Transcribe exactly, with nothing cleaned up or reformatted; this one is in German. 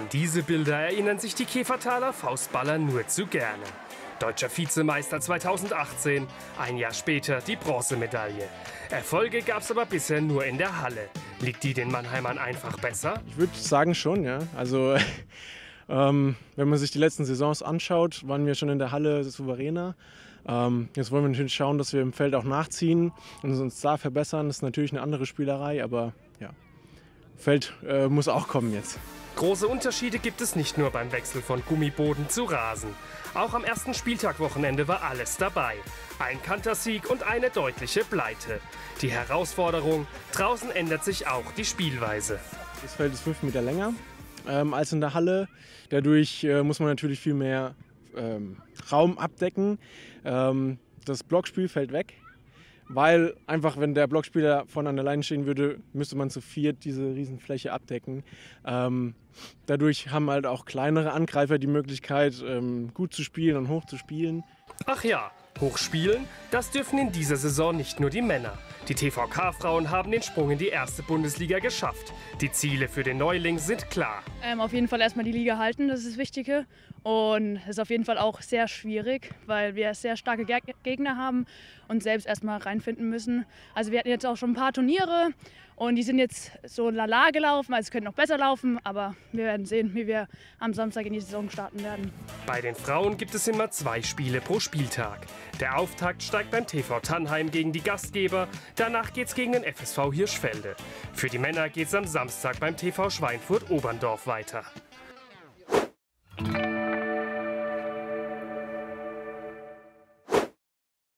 An diese Bilder erinnern sich die Kefertaler Faustballer nur zu gerne. Deutscher Vizemeister zweitausendachtzehn, ein Jahr später die Bronzemedaille. Erfolge gab es aber bisher nur in der Halle. Liegt die den Mannheimern einfach besser? Ich würde sagen schon, ja. Also ähm, wenn man sich die letzten Saisons anschaut, waren wir schon in der Halle souveräner. Ähm, jetzt wollen wir natürlich schauen, dass wir im Feld auch nachziehen und uns da verbessern. Das ist natürlich eine andere Spielerei, aber ja, Feld äh, muss auch kommen jetzt. Große Unterschiede gibt es nicht nur beim Wechsel von Gummiboden zu Rasen. Auch am ersten Spieltag-Wochenende war alles dabei. Ein Kantersieg und eine deutliche Pleite. Die Herausforderung: draußen ändert sich auch die Spielweise. Das Feld ist fünf Meter länger ähm, als in der Halle. Dadurch äh, muss man natürlich viel mehr ähm, Raum abdecken. Ähm, das Blockspiel fällt weg. Weil einfach, wenn der Blockspieler vorne an der Leine stehen würde, müsste man zu viert diese Riesenfläche abdecken. Ähm, dadurch haben halt auch kleinere Angreifer die Möglichkeit, ähm, gut zu spielen und hoch zu spielen. Ach ja, hochspielen, das dürfen in dieser Saison nicht nur die Männer. Die T V K-Frauen haben den Sprung in die erste Bundesliga geschafft. Die Ziele für den Neuling sind klar. Ähm, auf jeden Fall erstmal die Liga halten, das ist das Wichtige. Und es ist auf jeden Fall auch sehr schwierig, weil wir sehr starke Gegner haben und selbst erstmal reinfinden müssen. Also wir hatten jetzt auch schon ein paar Turniere und die sind jetzt so lala gelaufen, also es könnte noch besser laufen, aber wir werden sehen, wie wir am Samstag in die Saison starten werden. Bei den Frauen gibt es immer zwei Spiele pro Spieltag. Der Auftakt steigt beim T V Tannheim gegen die Gastgeber, danach geht's gegen den F S V Hirschfelde. Für die Männer geht's am Samstag beim T V Schweinfurt Oberndorf weiter.